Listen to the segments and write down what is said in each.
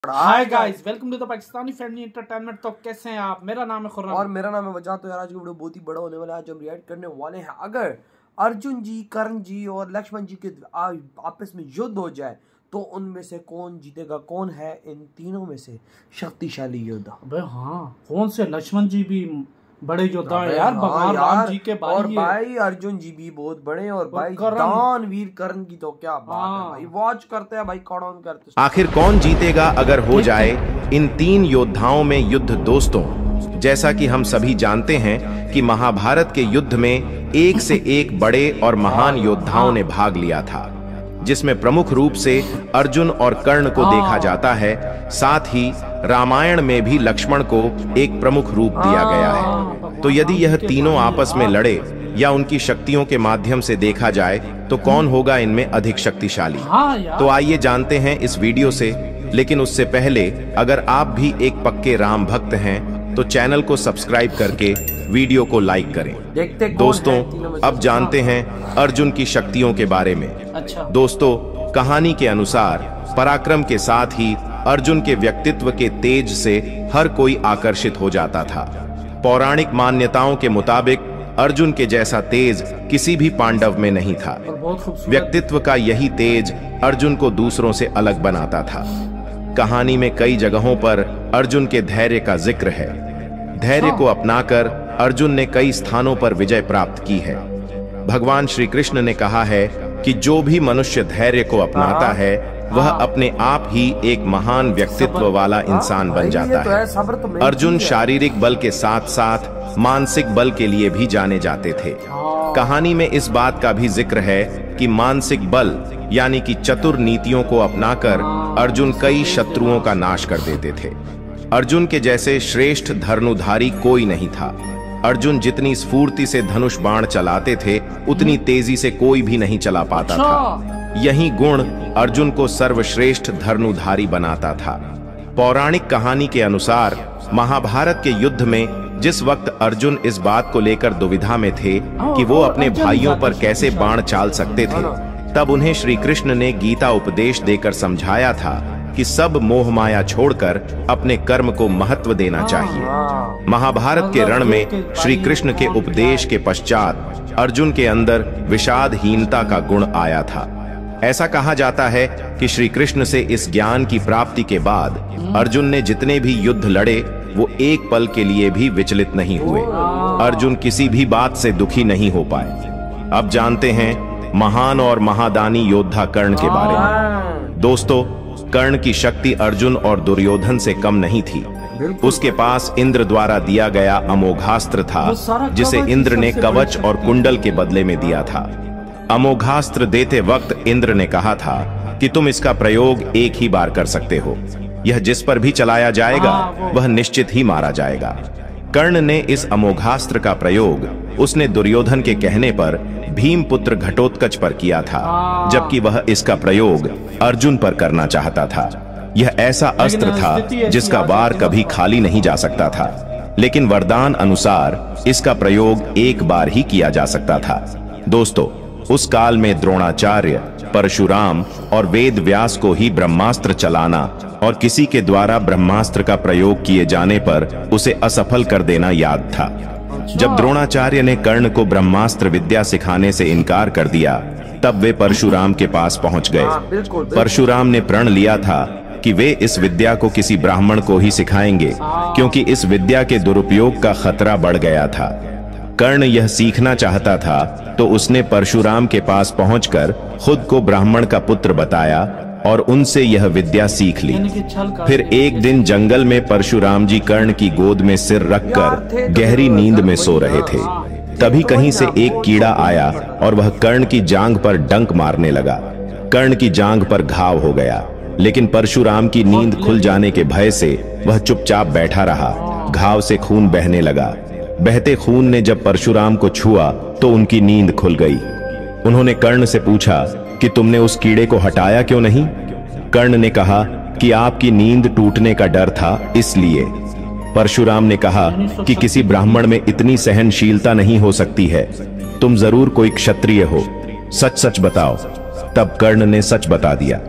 Hi guys, welcome to the Pakistani family entertainment. तो कैसे हैं आप? मेरा नाम है खुर्रम और मेरा नाम है वजह। तो यार आज की वीडियो बहुत ही बड़ा होने वाला है। आज हम रिएक्ट करने वाले हैं, अगर अर्जुन जी, कर्ण जी और लक्ष्मण जी के आपस में युद्ध हो जाए तो उनमें से कौन जीतेगा? कौन है इन तीनों में से शक्तिशाली योद्धा? अबे हाँ, कौन से? लक्ष्मण जी भी बड़े योद्धा हैं यार, भगवान राम जी के भाई। और भाई अर्जुन जी भी बहुत बड़े हैं, और भाई दानवीर कर्ण की तो क्या बात है भाई। वॉच करते हैं भाई, कौन करते हैं। आखिर कौन जीतेगा अगर हो जाए इन तीन योद्धाओं में युद्ध? दोस्तों, जैसा कि हम सभी जानते हैं कि महाभारत के युद्ध में एक से एक बड़े और महान योद्धाओं ने भाग लिया था, जिसमें प्रमुख रूप से अर्जुन और कर्ण को देखा जाता है। साथ ही रामायण में भी लक्ष्मण को एक प्रमुख रूप दिया गया है। तो यदि यह तीनों आपस में लड़े या उनकी शक्तियों के माध्यम से देखा जाए तो कौन होगा इनमें अधिक शक्तिशाली? तो आइए जानते हैं इस वीडियो से। लेकिन उससे पहले अगर आप भी एक पक्के राम भक्त हैं तो चैनल को सब्सक्राइब करके वीडियो को लाइक करें। दोस्तों, अब जानते हैं अर्जुन की शक्तियों के बारे में। दोस्तों, कहानी के अनुसार पराक्रम के साथ ही अर्जुन के व्यक्तित्व के तेज से हर कोई आकर्षित हो जाता था। पौराणिक मान्यताओं के मुताबिक अर्जुन के जैसा तेज किसी भी पांडव में नहीं था। व्यक्तित्व का यही तेज अर्जुन को दूसरों से अलग बनाता था। कहानी में कई जगहों पर अर्जुन के धैर्य का जिक्र है। धैर्य को अपनाकर अर्जुन ने कई स्थानों पर विजय प्राप्त की है। भगवान श्री कृष्ण ने कहा है कि जो भी मनुष्य धैर्य को अपनाता है वह अपने आप ही एक महान व्यक्तित्व वाला इंसान बन जाता है। अर्जुन शारीरिक बल के साथ साथ मानसिक बल के लिए भी जाने जाते थे। कहानी में इस बात का भी जिक्र है कि मानसिक बल यानी कि चतुर नीतियों को अपनाकर अर्जुन कई शत्रुओं का नाश कर देते थे। अर्जुन के जैसे श्रेष्ठ धनुधारी कोई नहीं था। अर्जुन जितनी स्फूर्ति से धनुष बाण चलाते थे उतनी तेजी से कोई भी नहीं चला पाता था। यही गुण अर्जुन को सर्वश्रेष्ठ धनुधारी बनाता था। पौराणिक कहानी के अनुसार महाभारत के युद्ध में जिस वक्त अर्जुन इस बात को लेकर दुविधा में थे कि वो अपने भाइयों पर कैसे बाण चाल सकते थे, तब उन्हें श्री कृष्ण ने गीता उपदेश देकर समझाया था कि सब मोह माया छोड़कर अपने कर्म को महत्व देना चाहिए। महाभारत के रण में श्री कृष्ण के उपदेश के पश्चात अर्जुन के अंदर विषादहीनता का गुण आया था। ऐसा कहा जाता है कि श्री कृष्ण से इस ज्ञान की प्राप्ति के बाद अर्जुन ने जितने भी युद्ध लड़े वो एक पल के लिए भी विचलित नहीं हुए। अर्जुन किसी भी बात से दुखी नहीं हो पाए। अब जानते हैं महान और महादानी योद्धा कर्ण के बारे में। दोस्तों, कर्ण की शक्ति अर्जुन और दुर्योधन से कम नहीं थी। उसके पास इंद्र द्वारा दिया गया अमोघास्त्र था, जिसे इंद्र ने कवच और कुंडल के बदले में दिया था। अमोघास्त्र देते वक्त इंद्र ने कहा था कि तुम इसका प्रयोग एक ही बार कर सकते हो। यह जिस पर भी चलाया जाएगा वह निश्चित ही मारा जाएगा। कर्ण ने इस अमोघास्त्र का प्रयोग उसने दुर्योधन के कहने पर भीमपुत्र घटोत्कच पर किया था, जबकि वह इसका प्रयोग अर्जुन पर करना चाहता था। यह ऐसा अस्त्र था जिसका वार कभी खाली नहीं जा सकता था, लेकिन वरदान अनुसार इसका प्रयोग एक बार ही किया जा सकता था। दोस्तों, उस काल में द्रोणाचार्य, परशुराम और वेद व्यास को ही ब्रह्मास्त्र चलाना और किसी के द्वारा ब्रह्मास्त्र का प्रयोग किए जाने पर उसे असफल कर देना याद था। जब द्रोणाचार्य ने कर्ण को ब्रह्मास्त्र विद्या सिखाने से इनकार कर दिया, तब वे परशुराम के पास पहुंच गए। परशुराम ने प्रण लिया था कि वे इस विद्या को किसी ब्राह्मण को ही सिखाएंगे, क्योंकि इस विद्या के दुरुपयोग का खतरा बढ़ गया था। कर्ण यह सीखना चाहता था तो उसने परशुराम के पास पहुंचकर खुद को ब्राह्मण का पुत्र बताया और उनसे यह विद्या सीख ली। फिर एक दिन जंगल में परशुराम जी कर्ण की गोद में सिर रखकर गहरी नींद में सो रहे थे। तभी कहीं से एक कीड़ा आया और वह कर्ण की जांघ पर डंक मारने लगा। कर्ण की जांघ पर घाव हो गया, लेकिन परशुराम की नींद खुल जाने के भय से वह चुपचाप बैठा रहा। घाव से खून बहने लगा। बहते खून ने जब परशुराम को छुआ तो उनकी नींद खुल गई। उन्होंने कर्ण से पूछा कि तुमने उस कीड़े को हटाया क्यों नहीं? कर्ण ने कहा कि आपकी नींद टूटने का डर था, इसलिए। परशुराम ने कहा कि किसी ब्राह्मण में इतनी सहनशीलता नहीं हो सकती है। तुम जरूर कोई क्षत्रिय हो, सच सच बताओ। तब कर्ण ने सच बता दिया।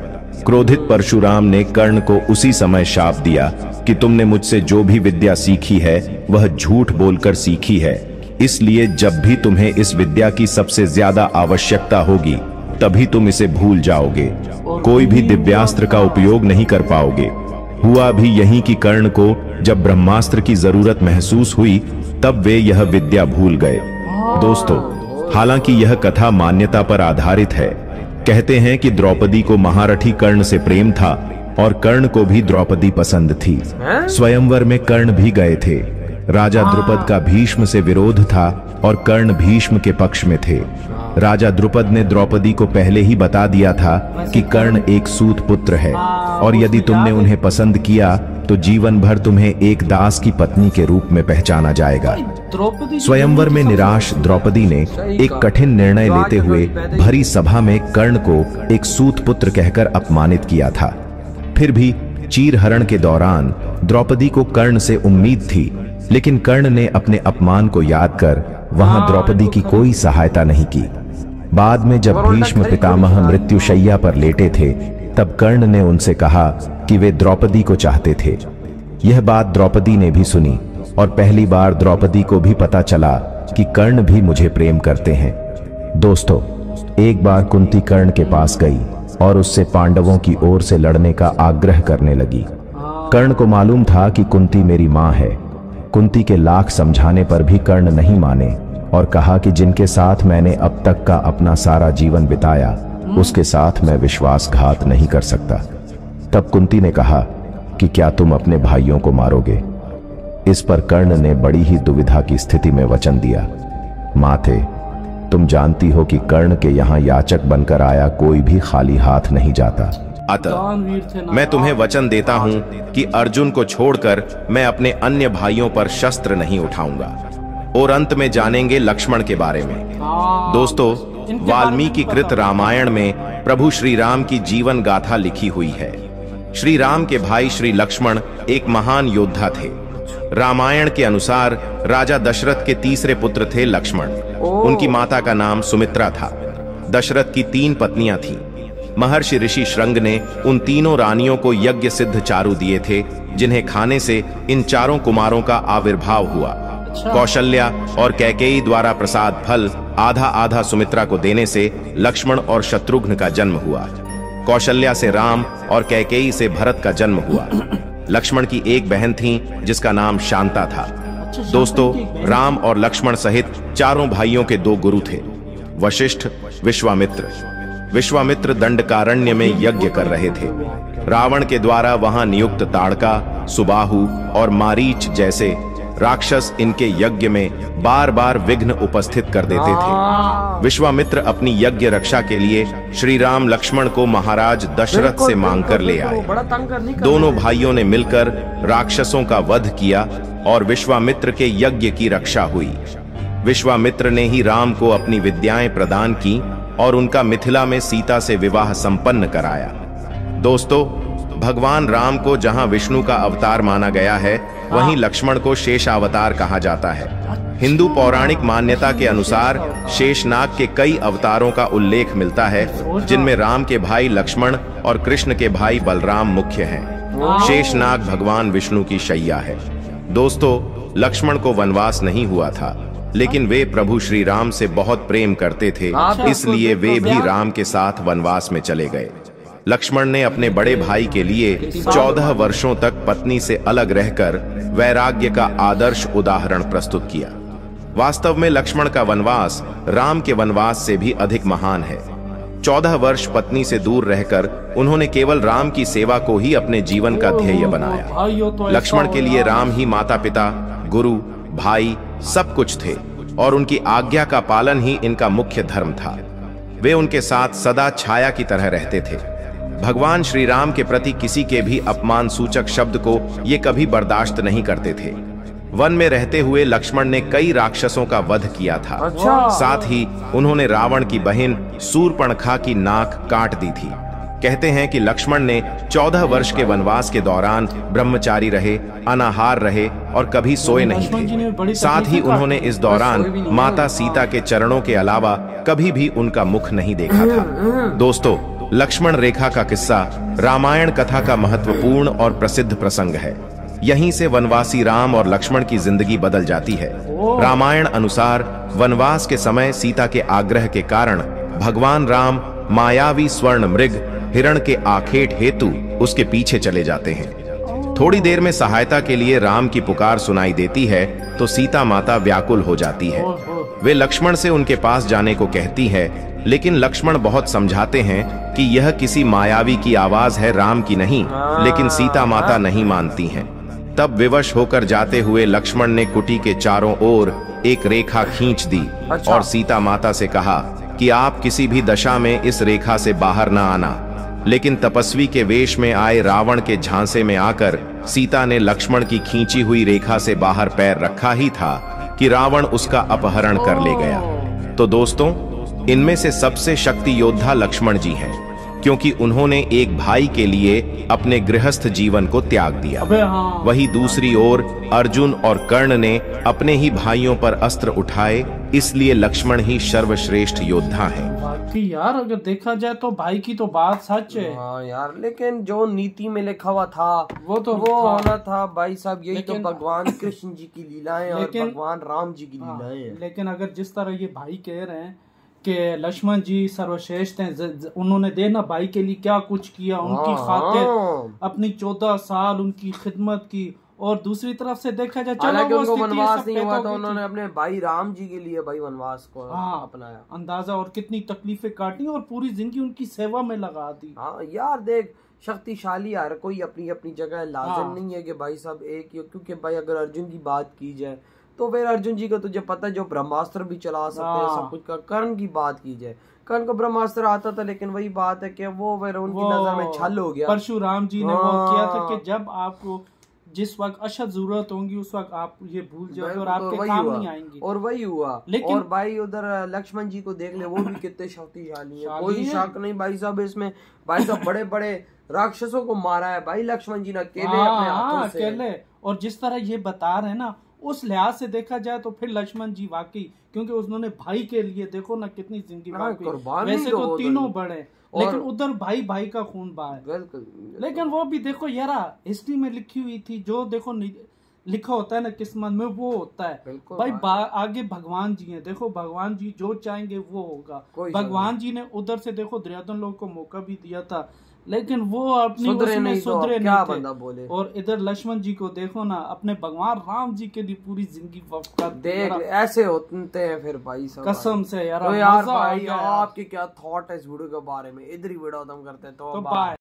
क्रोधित परशुराम ने कर्ण को उसी समय शाप दिया कि तुमने मुझसे जो भी विद्या सीखी है वह झूठ बोलकर सीखी है, इसलिए जब भी तुम्हें इस विद्या की सबसे ज्यादा आवश्यकता होगी तभी तुम इसे भूल जाओगे, कोई भी दिव्यास्त्र का उपयोग नहीं कर पाओगे। हुआ भी यही कि कर्ण को जब ब्रह्मास्त्र की जरूरत महसूस हुई तब वे यह विद्या भूल गए। दोस्तों, हालांकि यह कथा मान्यता पर आधारित है। कहते हैं कि द्रौपदी को महारथी कर्ण से प्रेम था और कर्ण को भी द्रौपदी पसंद थी। स्वयंवर में कर्ण भी गए थे। राजा द्रुपद का भीष्म से विरोध था और कर्ण भीष्म के पक्ष में थे। राजा द्रुपद ने द्रौपदी को पहले ही बता दिया था कि कर्ण एक सूत पुत्र है और यदि तुमने उन्हें पसंद किया तो जीवन भर तुम्हें एक दास की पत्नी के रूप में पहचाना जाएगा। स्वयंवर में निराश द्रौपदी ने एक कठिन निर्णय लेते हुए भरी सभा में कर्ण को एक सूत पुत्र कहकर अपमानित किया था। फिर भी चीरहरण के दौरान द्रौपदी को कर्ण से उम्मीद थी, लेकिन कर्ण ने अपने अपमान को याद कर वहां द्रौपदी की कोई सहायता नहीं की। बाद में जब भीष्म पितामह मृत्युशैया पर लेटे थे तब कर्ण ने उनसे कहा कि वे द्रौपदी को चाहते थे। यह बात द्रौपदी ने भी सुनी और पहली बार द्रौपदी को भी पता चला कि कर्ण भी मुझे प्रेम करते हैं। दोस्तों, एक बार कुंती कर्ण के पास गई और उससे पांडवों की ओर से लड़ने का आग्रह करने लगी। कर्ण को मालूम था कि कुंती मेरी मां है। कुंती के लाख समझाने पर भी कर्ण नहीं माने और कहा कि जिनके साथ मैंने अब तक का अपना सारा जीवन बिताया उसके साथ मैं विश्वासघात नहीं कर सकता। तब कुंती ने कहा कि क्या तुम अपने भाइयों को मारोगे? इस पर कर्ण ने बड़ी ही दुविधा की स्थिति में वचन दिया, माते, तुम जानती हो कि कर्ण के यहाँ याचक बनकर आया कोई भी खाली हाथ नहीं जाता। अतः मैं तुम्हें वचन देता हूं कि अर्जुन को छोड़कर मैं अपने अन्य भाइयों पर शस्त्र नहीं उठाऊंगा। और अंत में जानेंगे लक्ष्मण के बारे में। दोस्तों, वाल्मीकि कृत रामायण में प्रभु श्री राम की जीवन गाथा लिखी हुई है। श्री राम के भाई श्री लक्ष्मण एक महान योद्धा थे। रामायण के अनुसार राजा दशरथ के तीसरे पुत्र थे लक्ष्मण। उनकी माता का नाम सुमित्रा था। दशरथ की 3 पत्नियां थीं। महर्षि ऋषि श्रंग ने उन तीनों रानियों को यज्ञ सिद्ध चारु दिए थे, जिन्हें खाने से इन चारों कुमारों का आविर्भाव हुआ। कौशल्या और कैकेयी द्वारा प्रसाद फल आधा आधा सुमित्रा को देने से लक्ष्मण और शत्रुघ्न का जन्म हुआ। कौशल्या से राम और कैकेयी से भरत का जन्म हुआ। लक्ष्मण की एक बहन थी जिसका नाम शांता था। दोस्तों, राम और लक्ष्मण सहित चारों भाइयों के 2 गुरु थे, वशिष्ठ, विश्वामित्र। विश्वामित्र दंडकारण्य में यज्ञ कर रहे थे। रावण के द्वारा वहां नियुक्त ताड़का, सुबाहु और मारीच जैसे राक्षस इनके यज्ञ में बार बार विघ्न उपस्थित कर देते थे। विश्वामित्र अपनी यज्ञ रक्षा के लिए श्री राम लक्ष्मण को महाराज दशरथ से मांगकर ले आए। दोनों भाइयों ने मिलकर राक्षसों का वध किया और विश्वामित्र के यज्ञ की रक्षा हुई। विश्वामित्र ने ही राम को अपनी विद्याएं प्रदान की और उनका मिथिला में सीता से विवाह संपन्न कराया। दोस्तों, भगवान राम को जहां विष्णु का अवतार माना गया है, वहीं लक्ष्मण को शेषावतार कहा जाता है। हिंदू पौराणिक मान्यता के अनुसार शेषनाग के कई अवतारों का उल्लेख मिलता है, जिनमें राम के भाई लक्ष्मण और कृष्ण के भाई बलराम मुख्य हैं। शेषनाग भगवान विष्णु की शैया है। दोस्तों, लक्ष्मण को वनवास नहीं हुआ था, लेकिन वे प्रभु श्री राम से बहुत प्रेम करते थे, इसलिए वे भी राम के साथ वनवास में चले गए। लक्ष्मण ने अपने बड़े भाई के लिए 14 वर्षों तक पत्नी से अलग रहकर वैराग्य का आदर्श उदाहरण प्रस्तुत किया। वास्तव में लक्ष्मण का वनवास राम के वनवास से भी अधिक महान है। 14 वर्ष पत्नी से दूर रहकर उन्होंने केवल राम की सेवा को ही अपने जीवन का ध्येय बनाया। लक्ष्मण के लिए राम ही माता पिता, गुरु, भाई सब कुछ थे और उनकी आज्ञा का पालन ही इनका मुख्य धर्म था। वे उनके साथ सदा छाया की तरह रहते थे। भगवान श्री राम के प्रति किसी के भी अपमान सूचक शब्द को ये कभी बर्दाश्त नहीं करते थे। वन में रहते हुए लक्ष्मण ने कई राक्षसों का वध किया था। साथ ही उन्होंने रावण की बहन शूर्पणखा की नाक काट दी थी। कहते हैं कि लक्ष्मण ने 14 वर्ष के वनवास के दौरान ब्रह्मचारी रहे, अनाहार रहे और कभी सोए नहीं थे। साथ ही उन्होंने इस दौरान माता सीता के चरणों के अलावा कभी भी उनका मुख नहीं देखा था। दोस्तों, लक्ष्मण रेखा का किस्सा रामायण कथा का महत्वपूर्ण और प्रसिद्ध प्रसंग है। यहीं से वनवासी राम और लक्ष्मण की जिंदगी बदल जाती है। रामायण अनुसार वनवास के समय सीता के आग्रह के कारण भगवान राम मायावी स्वर्ण मृग हिरण के आखेट हेतु उसके पीछे चले जाते हैं। थोड़ी देर में सहायता के लिए राम की पुकार सुनाई देती है तो सीता माता व्याकुल हो जाती है। वे लक्ष्मण से उनके पास जाने को कहती है, लेकिन लक्ष्मण बहुत समझाते हैं कि यह किसी मायावी की आवाज है, राम की नहीं। लेकिन सीता माता नहीं मानती हैं। तब विवश होकर जाते हुए लक्ष्मण ने कुटी के चारों ओर एक रेखा खींच दी और सीता माता से कहा कि आप किसी भी दशा में इस रेखा से बाहर न आना। लेकिन तपस्वी के वेश में आए रावण के झांसे में आकर सीता ने लक्ष्मण की खींची हुई रेखा से बाहर पैर रखा ही था कि रावण उसका अपहरण कर ले गया। तो दोस्तों, इनमें से सबसे शक्ति योद्धा लक्ष्मण जी हैं, क्योंकि उन्होंने एक भाई के लिए अपने गृहस्थ जीवन को त्याग दिया। वहीं दूसरी ओर अर्जुन और कर्ण ने अपने ही भाइयों पर अस्त्र उठाए, इसलिए लक्ष्मण ही सर्वश्रेष्ठ योद्धा हैं। बाकी यार अगर देखा जाए तो भाई की तो बात सच है। हाँ यार, लेकिन जो नीति में लिखा हुआ था वो होना था भाई साहब। यही तो भगवान कृष्ण जी की लीलाएं और भगवान राम जी की लीलाएं हैं। लेकिन अगर जिस तरह ये भाई कह रहे हैं कि लक्ष्मण जी सर्वश्रेष्ठ हैं, उन्होंने देखना भाई के लिए क्या कुछ किया, उनकी खातिर अपनी 14 साल उनकी खिदमत की। और दूसरी तरफ से देखा जाए, हालांकि उनको वनवास नहीं हुआ था, उन्होंने अपने भाई राम जी के लिए भाई वनवास को अपनाया। अंदाजा और कितनी तकलीफें काटी और पूरी जिंदगी उनकी सेवा में लगा दी। हाँ यार देख, शक्तिशाली यार कोई अपनी अपनी जगह लाजिम नहीं है कि भाई साहब एक ही। क्योंकि भाई अगर अर्जुन की बात की जाए तो फिर अर्जुन जी को तुझे पता है जो ब्रह्मास्त्र भी चला सकते हैं, सब कुछ का। कर्ण की बात की जाए, कर्ण को ब्रह्मास्त्र आता था, लेकिन वही बात है कि वो फिर उनकी नजर में छल हो गया। परशुराम जी ने वो किया था कि जब आपको जिस वक्त अशद जरूरत होगी उस वक्त आप ये भूल जाओ और आपके काम नहीं आएंगे। और वही हुआ। लेकिन और भाई उधर लक्ष्मण जी को देख ले, वो भी कितने शक्तिशाली है, कोई शक नहीं भाई साहब इसमें। भाई साहब बड़े बड़े राक्षसों को मारा है भाई लक्ष्मण जी ने अकेले, अपने हाथों से अकेले। और जिस तरह ये बता रहे हैं ना, उस लिहाज से देखा जाए तो फिर लक्ष्मण जी वाकई, क्योंकि उन्होंने भाई के लिए देखो ना कितनी जिंदगी वैसे तो तीनों बड़े, लेकिन उधर भाई भाई का खून बहा है। लेकिन वो भी देखो यार, हिस्ट्री में लिखी हुई थी, जो देखो लिखा होता है ना किस्मत में वो होता है भाई। आगे भगवान जी हैं, देखो भगवान जी जो चाहेंगे वो होगा। भगवान जी ने उधर से देखो दुर्योधन लोग को मौका भी दिया था, लेकिन वो अपनी सुधरे नहीं क्या बंदा बोले। और इधर लक्ष्मण जी को देखो ना, अपने भगवान राम जी के लिए पूरी जिंदगी वक्त देख ऐसे होते हैं फिर भाई साहब, कसम से यार। तो यार भाई आपके क्या थॉट है इस वीडियो के बारे में, इधर ही वीडियो खत्म करते हैं। तो बाय।